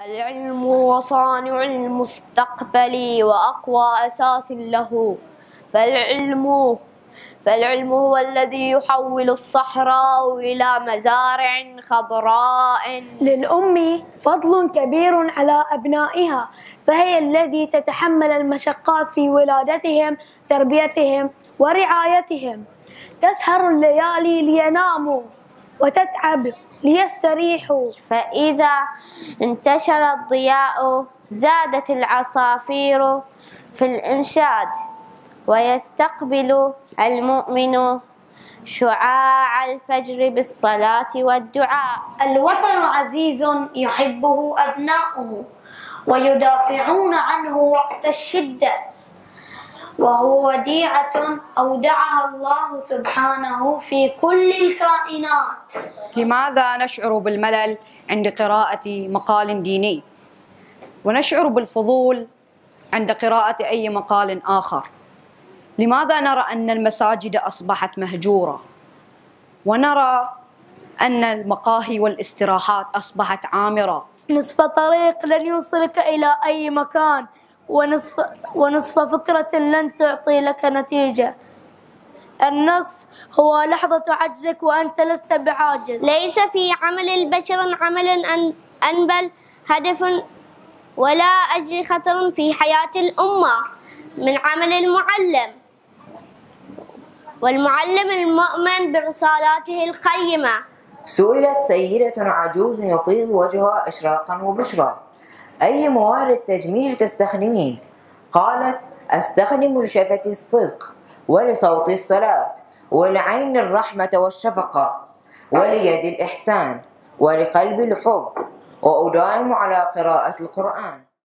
العلم وصانع المستقبل وأقوى أساس له، فالعلم هو الذي يحول الصحراء إلى مزارع خضراء. للأم فضل كبير على أبنائها، فهي التي تتحمل المشقات في ولادتهم، تربيتهم ورعايتهم. تسهر الليالي ليناموا وتتعب ليستريحوا. فإذا انتشر الضياء زادت العصافير في الإنشاد، ويستقبل المؤمن شعاع الفجر بالصلاة والدعاء. الوطن عزيز يحبه أبناؤه ويدافعون عنه وقت الشدة، وهو وديعة أودعها الله سبحانه في كل الكائنات. لماذا نشعر بالملل عند قراءة مقال ديني، ونشعر بالفضول عند قراءة أي مقال آخر؟ لماذا نرى أن المساجد أصبحت مهجورة، ونرى أن المقاهي والاستراحات أصبحت عامرة؟ نصف طريق لن يوصلك إلى أي مكان، ونصف فكرة لن تعطي لك نتيجة. النصف هو لحظة عجزك وأنت لست بعاجز. ليس في عمل البشر عمل أنبل هدف ولا أجر خطر في حياة الأمة من عمل المعلم، والمعلم المؤمن برسالاته القيمة. سئلت سيدة عجوز يفيض وجهها إشراقا وبشرا: أي موارد تجميل تستخدمين؟ قالت: أستخدم لشفتي الصدق، ولصوت الصلاة، ولعين الرحمة والشفقة، وليد الإحسان، ولقلب الحب، وأداوم على قراءة القرآن.